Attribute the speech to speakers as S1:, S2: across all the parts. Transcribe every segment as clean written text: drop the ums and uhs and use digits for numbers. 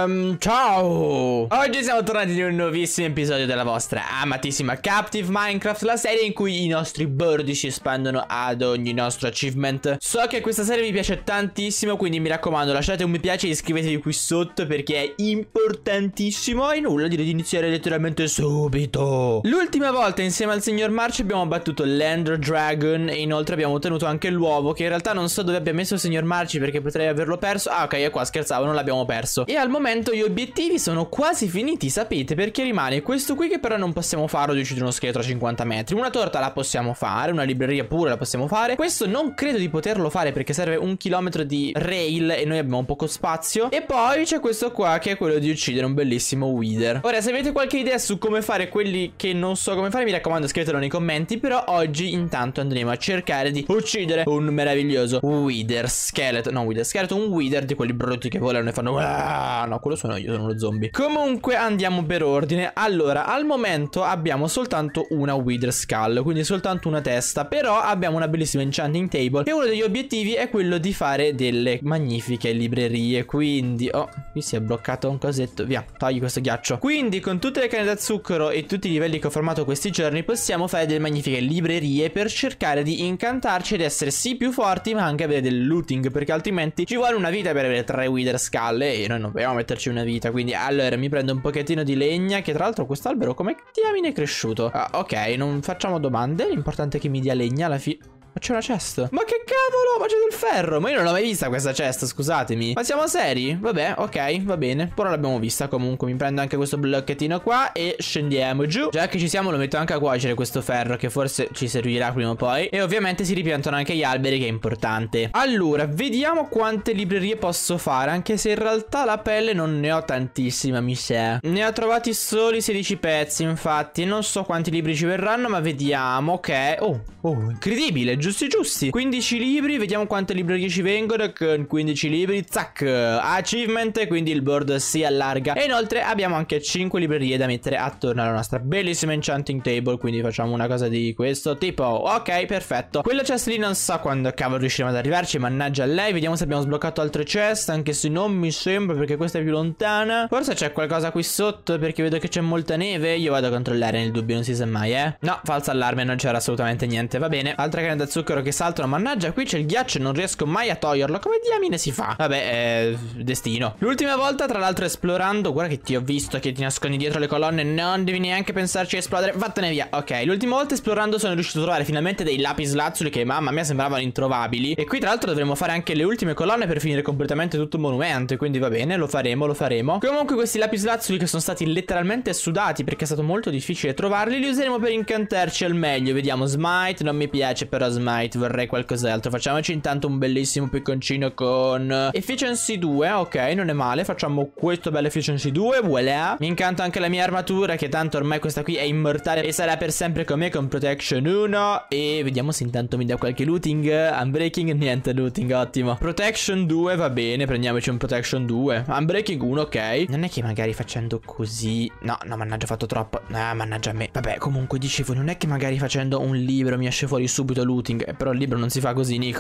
S1: Ciao! Oggi siamo tornati in un nuovissimo episodio della vostra amatissima Captive Minecraft, la serie in cui i nostri bordi si espandono ad ogni nostro achievement. So che questa serie vi piace tantissimo, quindi mi raccomando, lasciate un mi piace e iscrivetevi qui sotto perché è importantissimo. E nulla, direi di iniziare letteralmente subito. L'ultima volta insieme al signor March abbiamo battuto l'Ender Dragon e inoltre abbiamo ottenuto anche l'uovo, che in realtà non so dove abbia messo il signor March perché potrei averlo perso. Ah, ok, è qua, scherzavo, non l'abbiamo perso. E al momento gli obiettivi sono quasi finiti, sapete, perché rimane questo qui che però non possiamo farlo di uccidere uno scheletro a 50 metri. Una torta la possiamo fare, una libreria pure la possiamo fare. Questo non credo di poterlo fare perché serve 1 chilometro di rail e noi abbiamo poco spazio. E poi c'è questo qua che è quello di uccidere un bellissimo wither. Ora, se avete qualche idea su come fare quelli che non so come fare, mi raccomando scrivetelo nei commenti. Però oggi intanto andremo a cercare di uccidere un meraviglioso wither skeleton. No, wither skeleton, un wither di quelli brutti che volano e fanno... Ah, no, quello sono io, sono uno zombie. Comunque andiamo per ordine. Allora, al momento abbiamo soltanto una wither skull, quindi soltanto una testa. Però abbiamo una bellissima enchanting table e uno degli obiettivi è quello di fare delle magnifiche librerie. Quindi, oh, qui si è bloccato un cosetto. Via, togli questo ghiaccio. Quindi con tutte le canne da zucchero e tutti i livelli che ho formato questi giorni possiamo fare delle magnifiche librerie per cercare di incantarci ed essere sì più forti ma anche avere del looting, perché altrimenti ci vuole una vita per avere 3 wither skull e noi non vogliamo metterci una vita. Quindi allora mi prendo un pochettino di legna, che tra l'altro quest'albero come diamine è cresciuto. Ok, non facciamo domande, l'importante è che mi dia legna alla fine. Ma c'è una chest? Ma che cavolo? Ma c'è del ferro? Ma io non l'ho mai vista questa chest, scusatemi. Ma siamo seri? Vabbè, ok, va bene. Ora l'abbiamo vista comunque. Mi prendo anche questo blocchettino qua e scendiamo giù. Già che ci siamo lo metto anche a cuocere questo ferro, che forse ci servirà prima o poi. E ovviamente si ripiantano anche gli alberi, che è importante. Allora, vediamo quante librerie posso fare, anche se in realtà la pelle non ne ho tantissima, mi sa. Ne ho trovati soli 16 pezzi, infatti. Non so quanti libri ci verranno, ma vediamo. Ok. Oh, incredibile, giusti. 15 libri, vediamo quante librerie ci vengono. Con 15 libri, zac, achievement, quindi il board si allarga. E inoltre abbiamo anche 5 librerie da mettere attorno alla nostra bellissima enchanting table. Quindi facciamo una cosa di questo tipo. Ok, perfetto. Quella chest lì non so quando cavolo riusciremo ad arrivarci, mannaggia a lei. Vediamo se abbiamo sbloccato altre chest, anche se non mi sembra perché questa è più lontana. Forse c'è qualcosa qui sotto perché vedo che c'è molta neve. Io vado a controllare, nel dubbio, non si sa mai, No, falso allarme, non c'era assolutamente niente. Va bene, altra canna da zucchero che saltano. Mannaggia, qui c'è il ghiaccio e non riesco mai a toglierlo. Come diamine si fa? Vabbè, destino. L'ultima volta, tra l'altro, esplorando, guarda che ti ho visto che ti nascondi dietro le colonne. Non devi neanche pensarci a esplodere. Vattene via. Ok, l'ultima volta esplorando sono riuscito a trovare finalmente dei lapis lazzuli che, mamma mia, sembravano introvabili. E qui tra l'altro dovremo fare anche le ultime colonne per finire completamente tutto il monumento. Quindi va bene, lo faremo. Comunque questi lapis lazzuli che sono stati letteralmente sudati perché è stato molto difficile trovarli, li useremo per incantarci al meglio. Vediamo, smite, non mi piace però smite, vorrei qualcos'altro. Facciamoci intanto un bellissimo picconcino con efficiency 2, ok, non è male. Facciamo questo bello efficiency 2, voilà. Mi incanta anche la mia armatura, che tanto ormai questa qui è immortale e sarà per sempre con me, con protection 1. E vediamo se intanto mi dà qualche looting. Unbreaking, niente looting, ottimo. Protection 2, va bene, prendiamoci un protection 2. Unbreaking 1, ok. Non è che magari facendo così... No, mannaggia, ho fatto troppo. Ah, mannaggia a me. Vabbè, comunque dicevo, non è che magari facendo un libro mi esce fuori subito looting. Però il libro non si fa così, Nico.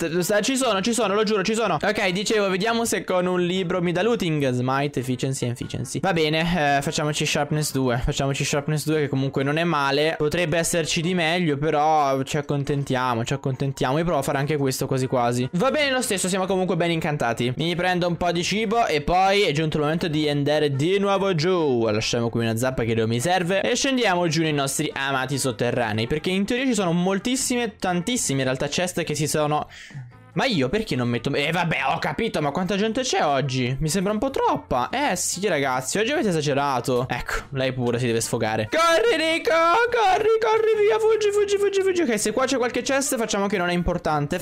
S1: Ci sono, lo giuro, ci sono. Ok, dicevo, vediamo se con un libro mi dà looting. Smite, efficiency. Va bene, facciamoci sharpness 2. Che comunque non è male. Potrebbe esserci di meglio, però ci accontentiamo. Io provo a fare anche questo quasi quasi. Va bene lo stesso, siamo comunque ben incantati. Mi prendo un po' di cibo e poi è giunto il momento di andare di nuovo giù. Lasciamo qui una zappa che non mi serve e scendiamo giù nei nostri amati sotterranei, perché in teoria ci sono moltissime, tantissime in realtà chest che si sono... Ma io perché non metto... vabbè, ho capito, ma quanta gente c'è oggi? Mi sembra un po' troppa. Sì, ragazzi, oggi avete esagerato. Ecco, lei pure si deve sfogare. Corri, Nico, corri via, fuggi. Ok, se qua c'è qualche chest, facciamo che non è importante.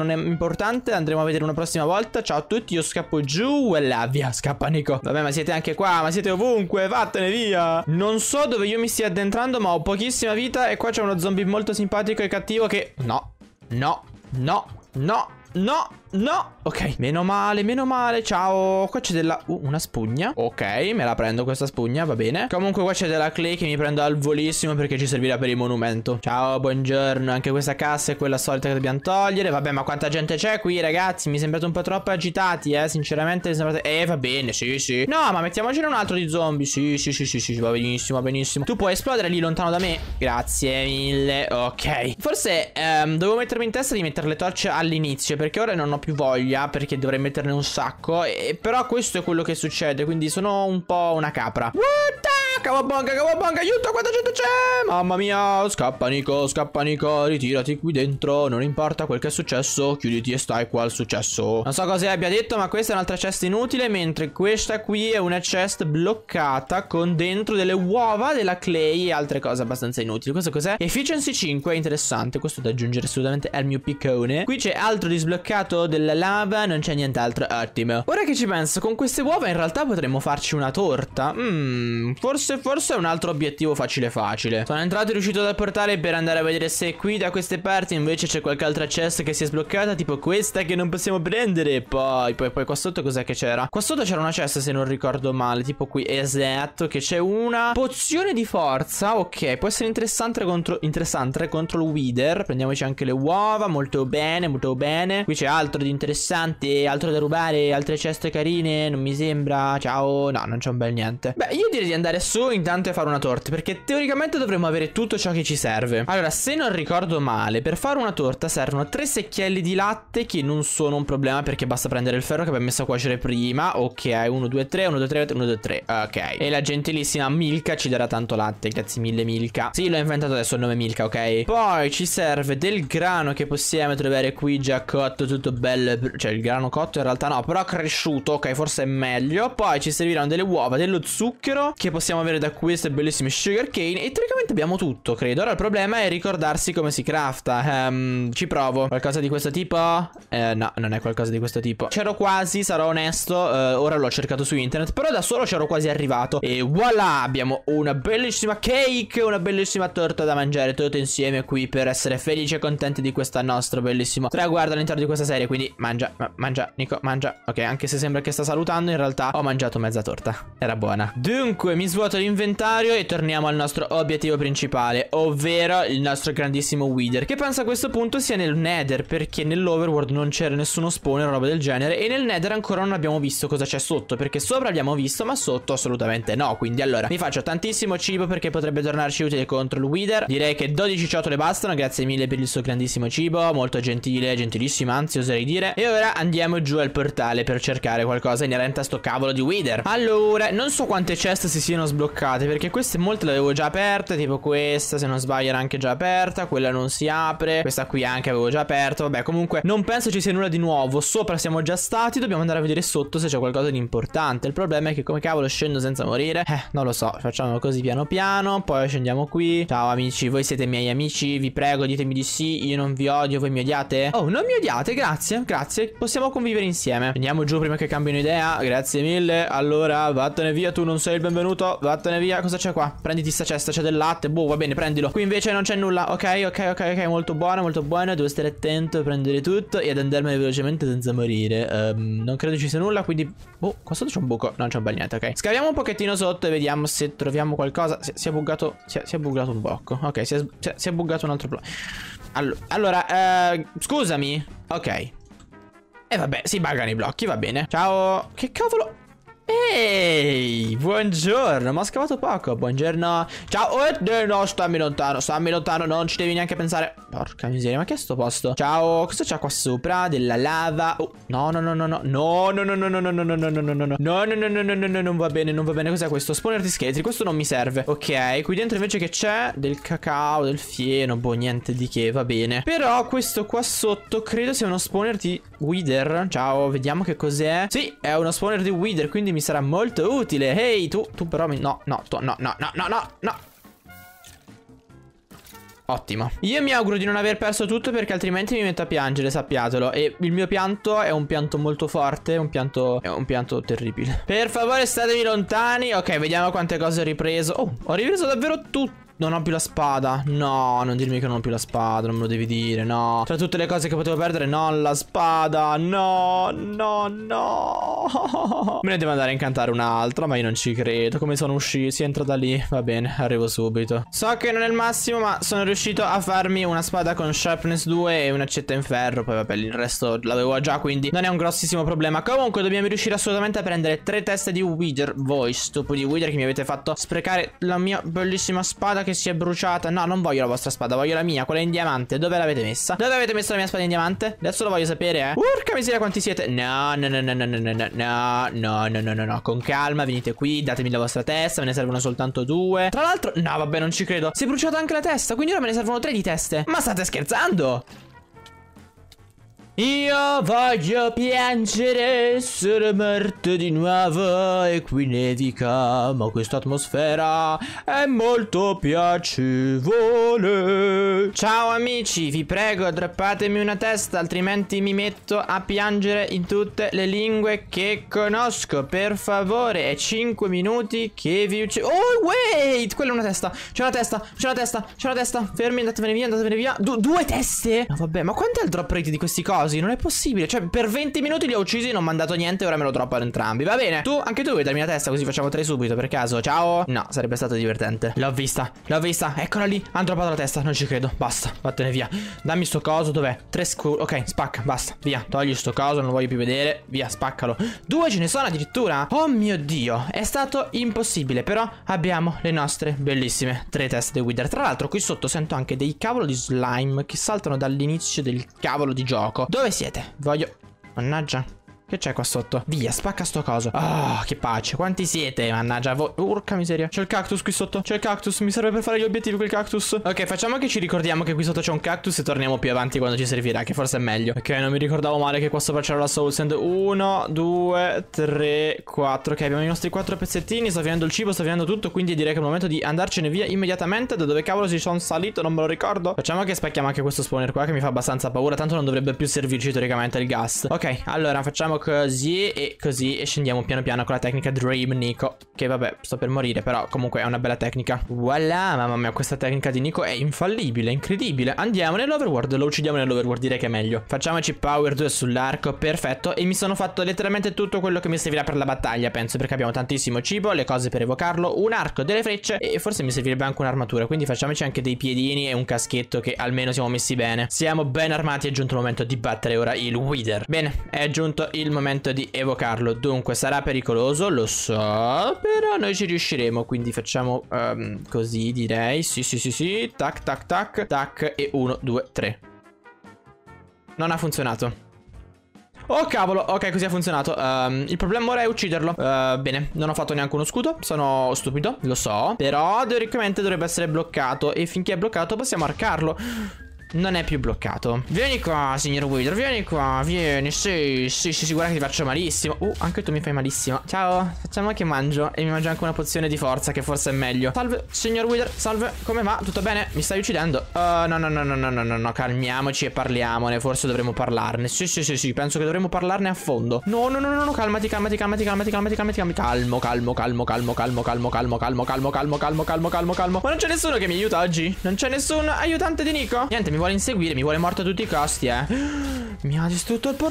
S1: Andremo a vedere una prossima volta. Ciao a tutti, io scappo giù. E là, via, scappa Nico. Vabbè, ma siete anche qua, ma siete ovunque, vattene via. Non so dove io mi stia addentrando, ma ho pochissima vita. E qua c'è uno zombie molto simpatico e cattivo che... No. no. Ok, meno male, ciao. Qua c'è della... una spugna. Ok, me la prendo questa spugna, va bene. Comunque qua c'è della clay che mi prendo al volissimo perché ci servirà per il monumento. Ciao, buongiorno. Anche questa cassa è quella solita che dobbiamo togliere. Vabbè, ma quanta gente c'è qui, ragazzi? Mi sembrate un po' troppo agitati, sinceramente mi sembrate... va bene, sì. No, ma mettiamocene un altro di zombie. Sì, va benissimo, va benissimo. Tu puoi esplodere lì lontano da me? Grazie mille. Ok. Forse dovevo mettermi in testa di mettere le torce all'inizio, perché ora non ho più voglia, perché dovrei metterne un sacco. Però questo è quello che succede, quindi sono un po' una capra. Cavabonga, aiuto, quanta gente c'è! Mamma mia, scappa Nico, ritirati qui dentro. Non importa quel che è successo, chiuditi e stai qua al successo. Non so cosa abbia detto, ma questa è un'altra chest inutile, mentre questa qui è una chest bloccata con dentro delle uova della clay e altre cose abbastanza inutili. Questo cos'è? Efficiency 5, interessante. Questo da aggiungere assolutamente al mio piccone. Qui c'è altro disbloccato della lava, non c'è nient'altro, ottimo. Ora che ci penso, con queste uova in realtà potremmo farci una torta. Forse è un altro obiettivo facile. Sono entrato e riuscito dal portale per andare a vedere se qui da queste parti invece c'è qualche altra chest che si è sbloccata, tipo questa che non possiamo prendere. Poi qua sotto cos'è che c'era? Qua sotto c'era una chest, se non ricordo male, tipo qui, esatto, che c'è una pozione di forza. Ok, può essere interessante contro il Wither. Prendiamoci anche le uova, molto bene. Qui c'è altro di interessante, altro da rubare, altre chest carine, non mi sembra. Ciao, no, non c'è un bel niente. Beh, io direi di andare su intanto e fare una torta, perché teoricamente dovremmo avere tutto ciò che ci serve. Allora, se non ricordo male, per fare una torta servono 3 secchielli di latte, che non sono un problema perché basta prendere il ferro che abbiamo messo a cuocere prima. Ok, 1, 2, 3, 1, 2, 3, 1, 2, 3. Ok. E la gentilissima Milka ci darà tanto latte. Grazie mille, Milka. Sì, l'ho inventato adesso il nome Milka, ok. Poi ci serve del grano che possiamo trovare qui già cotto, tutto bello. Cioè, il grano cotto in realtà no, però cresciuto, ok, forse è meglio. Poi ci serviranno delle uova, dello zucchero che possiamo avere da queste bellissime sugar cane. E teoricamente abbiamo tutto, credo. Ora il problema è ricordarsi come si crafta. Ci provo. Qualcosa di questo tipo? No, non è qualcosa di questo tipo. C'ero quasi, sarò onesto. Ora l'ho cercato su internet, però da solo c'ero quasi arrivato. E voilà, abbiamo una bellissima cake, una bellissima torta da mangiare tutte insieme qui per essere felici e contenti di questo nostro bellissimo traguardo all'interno di questa serie. Quindi mangia, Nico, mangia. Ok, anche se sembra che sta salutando, in realtà ho mangiato mezza torta. Era buona. Dunque, mi svuoto l'inventario e torniamo al nostro obiettivo principale, ovvero il nostro grandissimo Wither, che penso a questo punto sia nel Nether, perché nell'Overworld non c'era nessuno spawner o roba del genere, e nel Nether ancora non abbiamo visto cosa c'è sotto, perché sopra abbiamo visto ma sotto assolutamente no. Quindi allora mi faccio tantissimo cibo perché potrebbe tornarci utile contro il Wither. Direi che 12 ciotole bastano. Grazie mille per il suo grandissimo cibo, molto gentile, gentilissima anzi oserei dire. E ora andiamo giù al portale per cercare qualcosa inerente a sto cavolo di Wither. Allora, non so quante chest si siano sbloccate, perché queste molte le avevo già aperte, tipo questa se non sbaglio era anche già aperta, quella non si apre, questa qui anche avevo già aperto. Vabbè, comunque non penso ci sia nulla di nuovo. Sopra siamo già stati, dobbiamo andare a vedere sotto se c'è qualcosa di importante. Il problema è che come cavolo scendo senza morire? Non lo so, facciamo così piano piano. Poi scendiamo qui. Ciao amici, voi siete miei amici, vi prego ditemi di sì. Io non vi odio, voi mi odiate? Oh, non mi odiate, grazie, possiamo convivere insieme. Andiamo giù prima che cambino idea, grazie mille. Allora, vattene via, tu non sei il benvenuto, vattene via. Cosa c'è qua? Prenditi sta cesta, c'è del latte, boh, va bene, prendilo. Qui invece non c'è nulla, ok, molto buono, devo stare attento a prendere tutto e ad andarmene velocemente senza morire. Non credo ci sia nulla, quindi... boh, qua sotto c'è un buco, non c'è un bel niente, ok. Scaviamo un pochettino sotto e vediamo se troviamo qualcosa. Si è buggato, si è buggato un blocco, ok, si è buggato un altro blocco. Allora, scusami, ok. E vabbè, si buggano i blocchi, va bene. Ciao, che cavolo... Ehi, buongiorno, ma ho scavato poco, buongiorno. Ciao, no, stammi lontano, non ci devi neanche pensare. Porca miseria, ma che è sto posto? Ciao, cosa c'è qua sopra? Della lava. Oh, no, non va bene, cos'è questo? Spawner di scheletri, questo non mi serve. Ok, qui dentro invece che c'è? Del cacao, del fieno, boh, niente di che, va bene. Però questo qua sotto credo sia uno spawner di Wither. Ciao, vediamo che cos'è. Sì, è uno spawner di Wither, quindi mi sarà molto utile. Ehi, tu però mi... No. Ottimo. Io mi auguro di non aver perso tutto, perché altrimenti mi metto a piangere, sappiatelo. E il mio pianto è un pianto molto forte, è un pianto terribile. Per favore statemi lontani. Ok, vediamo quante cose ho ripreso. Oh, ho ripreso davvero tutto. Non ho più la spada. No, non dirmi che non ho più la spada. Non me lo devi dire, no. Tra tutte le cose che potevo perdere, non la spada. No, no, no. Me ne devo andare a incantare un'altra, ma io non ci credo. Come sono uscito? Si entra da lì. Va bene, arrivo subito. So che non è il massimo, ma sono riuscito a farmi una spada con sharpness 2 e un'accetta in ferro. Poi vabbè, il resto l'avevo già, quindi non è un grossissimo problema. Comunque dobbiamo riuscire assolutamente a prendere 3 teste di Wither. Voi stupidi Wither che mi avete fatto sprecare la mia bellissima spada che si è bruciata. No, non voglio la vostra spada, voglio la mia, quella in diamante. Dove l'avete messa? Dove avete messo la mia spada in diamante? Adesso lo voglio sapere, Urca miseria quanti siete. No, no, no, no, no, no, no, no, no, no, no, no, no. Con calma, venite qui, datemi la vostra testa. Me ne servono soltanto 2. Tra l'altro, no, vabbè, non ci credo. Si è bruciata anche la testa, quindi ora me ne servono 3 di teste. Ma state scherzando? Io voglio piangere, sono morto di nuovo e qui nevica, ma questa atmosfera è molto piacevole. Ciao amici, vi prego droppatemi una testa, altrimenti mi metto a piangere in tutte le lingue che conosco, per favore. È 5 minuti che vi uccido. Oh wait, quella è una testa, c'è una testa, c'è una testa, c'è una testa. Fermi, andatevene via, andatevene via. 2 teste? No vabbè, ma quanto è il drop rate di questi cosi? Non è possibile. Cioè per 20 minuti li ho uccisi, non mi ha dato niente. Ora me lo droppano entrambi. Va bene. Tu, anche tu vuoi darmi la testa, così facciamo 3 subito per caso. Ciao. No, sarebbe stato divertente. L'ho vista, l'ho vista. Eccola lì. Hanno droppato la testa, non ci credo. Basta, vattene via. Dammi sto coso, dov'è? 3 ok, spacca, basta. Via, togli sto coso, non lo voglio più vedere. Via, spaccalo. 2 ce ne sono addirittura. Oh mio Dio, è stato impossibile. Però abbiamo le nostre bellissime 3 teste di Wither. Tra l'altro qui sotto sento anche dei cavolo di slime che saltano dall'inizio del cavolo di gioco. Dove siete? Voglio... Mannaggia. Che c'è qua sotto? Via, spacca sto coso. Oh, che pace. Quanti siete? Mannaggia voi. Urca miseria. C'è il cactus qui sotto. C'è il cactus. Mi serve per fare gli obiettivi quel cactus. Ok, facciamo che ci ricordiamo che qui sotto c'è un cactus e torniamo più avanti quando ci servirà, che forse è meglio. Ok, non mi ricordavo male che qua sopra c'era la soul sand. 1, 2, 3, 4. Ok, abbiamo i nostri 4 pezzettini. Sta finendo il cibo, sta finendo tutto. Quindi direi che è il momento di andarcene via immediatamente. Da dove cavolo si sono salito? Non me lo ricordo. Facciamo che spacchiamo anche questo spawner qua, che mi fa abbastanza paura. Tanto non dovrebbe più servirci teoricamente il gas. Ok, allora facciamo così e così e scendiamo piano piano con la tecnica Dream Nico. Che vabbè, sto per morire, però comunque è una bella tecnica. Voilà, mamma mia, questa tecnica di Nico è infallibile, incredibile. Andiamo nell'overworld, lo uccidiamo nell'overworld, direi che è meglio. Facciamoci power 2 sull'arco, perfetto. E mi sono fatto letteralmente tutto quello che mi servirà per la battaglia, penso, perché abbiamo tantissimo cibo, le cose per evocarlo, un arco, delle frecce e forse mi servirebbe anche un'armatura. Quindi facciamoci anche dei piedini e un caschetto, che almeno siamo messi bene. Siamo ben armati, è giunto il momento di battere ora il Wither. Bene, è giunto il momento di evocarlo. Dunque sarà pericoloso, lo so, però noi ci riusciremo. Quindi facciamo così, direi. Sì. Tac, tac, tac, tac. E 1, 2, 3. Non ha funzionato. Oh cavolo, ok, così ha funzionato. Il problema ora è ucciderlo. Bene, non ho fatto neanche uno scudo. Sono stupido, lo so. Però teoricamente dovrebbe essere bloccato. E finché è bloccato possiamo arcarlo. Non è più bloccato. Vieni qua, signor Wither, vieni qua, vieni. Sì, guarda che ti faccio malissimo. Anche tu mi fai malissimo. Ciao, facciamo che mangio. E mi mangio anche una pozione di forza, che forse è meglio. Salve, signor Wither, salve. Come va? Tutto bene? Mi stai uccidendo? No, calmiamoci e parliamone. Forse dovremmo parlarne. Sì, penso che dovremmo parlarne a fondo. No, calmati. Calmo. Ma non c'è nessuno che mi aiuta oggi? Non c'è nessun aiutante di Nico? Niente, mi vuole inseguire, mi vuole morto a tutti i costi, Mi ha distrutto il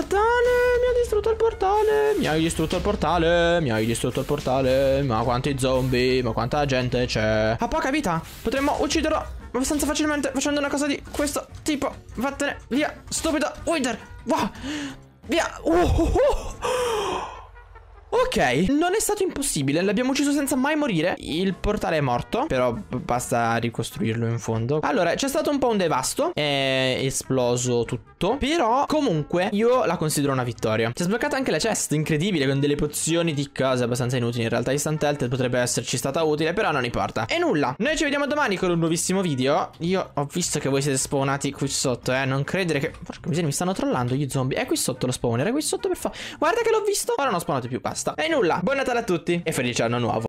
S1: portale. Ma quanti zombie, ma quanta gente c'è. Ha poca vita. Potremmo ucciderlo abbastanza facilmente facendo una cosa di questo tipo. Vattene via, stupido Wither. Wow. Via. Ok, non è stato impossibile, l'abbiamo ucciso senza mai morire. Il portale è morto, però basta ricostruirlo in fondo. Allora, c'è stato un po' un devasto, è esploso tutto, però comunque io la considero una vittoria. Si è sbloccata anche la chest, incredibile, con delle pozioni di cose abbastanza inutili. In realtà Instant Health potrebbe esserci stata utile, però non importa. E nulla, noi ci vediamo domani con un nuovissimo video. Io ho visto che voi siete spawnati qui sotto, non credere che... Porca miseria, mi stanno trollando gli zombie. È qui sotto lo spawner, è qui sotto per favore. Guarda che l'ho visto, ora non ho spawnato più, basta. E nulla, buon Natale a tutti e felice anno nuovo.